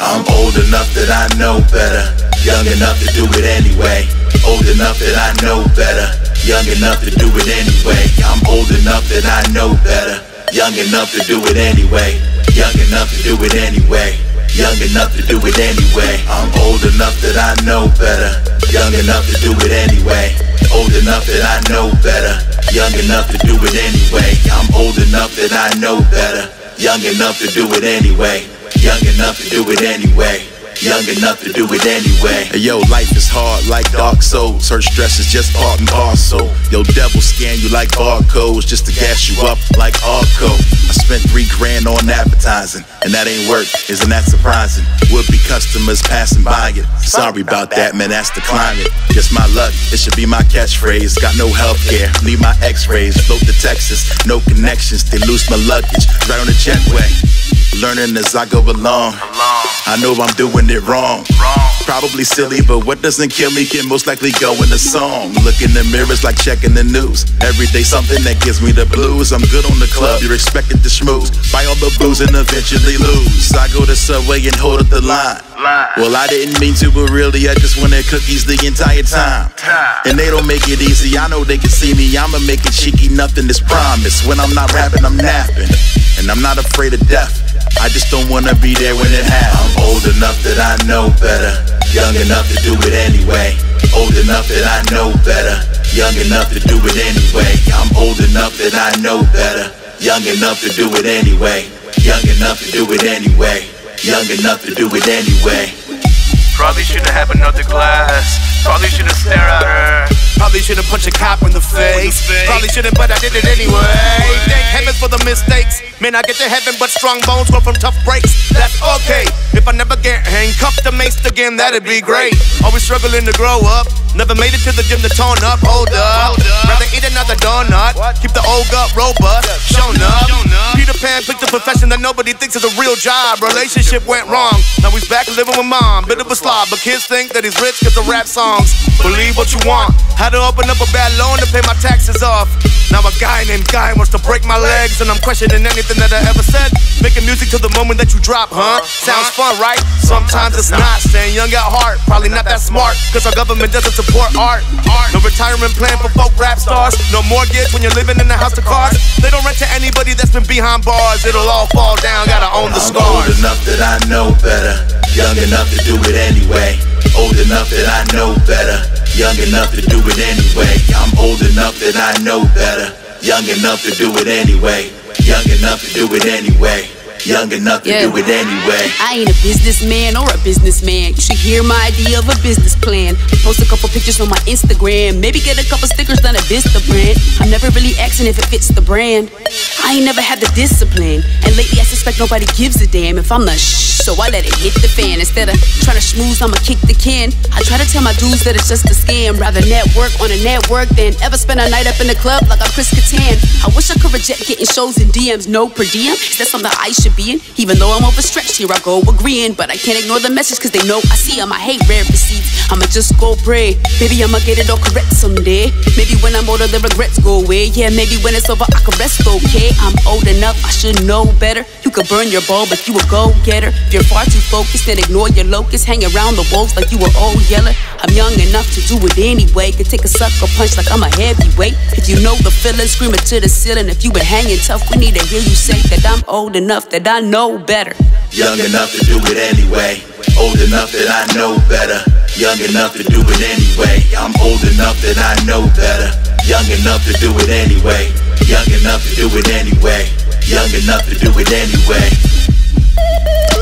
I'm old enough that I know better, young enough to do it anyway. Old enough that I know better, young enough to do it anyway. I'm old enough that I know better, young enough to do it anyway. Young enough to do it anyway. Young enough to do it anyway. I'm old enough that I know better, young enough to do it anyway. Old enough that I know better, young enough to do it anyway. I'm old enough that I know better, young enough to do it anyway. Young enough to do it anyway. Young enough to do it anyway. Hey, yo, life is hard like Dark Souls. Her stress is just part and parcel. Yo, devil scan you like barcodes just to gas you up like Arco. I spent $3 grand on advertising, and that ain't work. Isn't that surprising? Would-be customers passing by it. Sorry about that, man, that's the climate. Just my luck, it should be my catchphrase. Got no healthcare, need my x-rays. Float to Texas, no connections. They lose my luggage, right on the jetway. Learning as I go along. I know I'm doing it wrong. Probably silly, but what doesn't kill me can most likely go in the song. Look in the mirrors like checking the news. Every day something that gives me the blues. I'm good on the club, you're expected to schmooze. Buy all the booze and eventually lose. I go to Subway and hold up the line. Well, I didn't mean to, but really I just wanted cookies the entire time. And they don't make it easy, I know they can see me. I'ma make it cheeky, nothing is promised. When I'm not rapping, I'm napping. And I'm not afraid of death, I just don't wanna be there when it happens. I'm old enough that I know better, young enough to do it anyway. Old enough that I know better, young enough to do it anyway. I'm old enough that I know better, young enough to do it anyway. Young enough to do it anyway. Young enough to do it anyway. Probably shouldn't have another glass. Probably shouldn't stare at her. Probably shouldn't punch a cop in the face. Probably shouldn't, but I did it anyway. Thank heavens for the mistakes. Man, I get to heaven, but strong bones grow from tough breaks. That's okay. If I never get handcuffed or maced again, that'd be great. Always struggling to grow up. Never made it to the gym to tone up. Hold up. Rather eat another donut. Keep the old gut robust. Shown up. Peter Pan picked a profession that nobody thinks is a real job. Relationship went wrong. Now he's back living with mom. Bit of a slob, but kids think that he's rich cause of rap songs. Believe what you want. Had to open up a bad loan to pay my taxes off. Now a guy named Guy wants to break my legs, and I'm questioning anything that I ever said. Making music till the moment that you drop, huh? Sounds fun, right? Sometimes it's not. Staying young at heart, probably not that smart, cause our government doesn't support art. No retirement plan for folk rap stars. No mortgage when you're living in a house of cards. They don't rent to anybody that's been behind bars. It'll all fall down, gotta own the scars. I'm old enough that I know better, young enough to do it anyway. Old enough that I know better, young enough to do it anyway. I'm old enough that I know better, young enough to do it anyway. Young enough to do it anyway. Young enough to do it anyway. I ain't a businessman or a businessman. You should hear my idea of a business plan. Post a couple pictures on my Instagram. Maybe get a couple stickers done at Vista brand. I'm never really asking if it fits the brand. I ain't never had the discipline, and lately I suspect nobody gives a damn if I'm the so I let it hit the fan. Instead of trying to schmooze, I'ma kick the can. I try to tell my dudes that it's just a scam. Rather network on a network than ever spend a night up in the club like I'm Chris Kattan. I wish I could reject getting shows and DMs, no per diem. Is that something I should be in? Even though I'm overstretched, here I go agreeing. But I can't ignore the message cause they know I see them. I hate rare receipts, I'ma just go pray. Maybe I'ma get it all correct someday. Maybe when I'm older the regrets go away. Yeah, maybe when it's over I can rest okay. I'm old enough, I should know better. You could burn your bulb if you a go-getter. If you're far too focused, then ignore your locust. Hang around the wolves like you were old yeller. I'm young enough to do it anyway. Could take a sucker punch like I'm a heavyweight. If you know the feeling, scream it to the ceiling. If you been hanging tough, we need to hear you say that I'm old enough, that I know better. Young enough to do it anyway. Old enough that I know better. Young enough to do it anyway. I'm old enough that I know better. Young enough to do it anyway. Young enough to do it anyway. Young enough to do it anyway.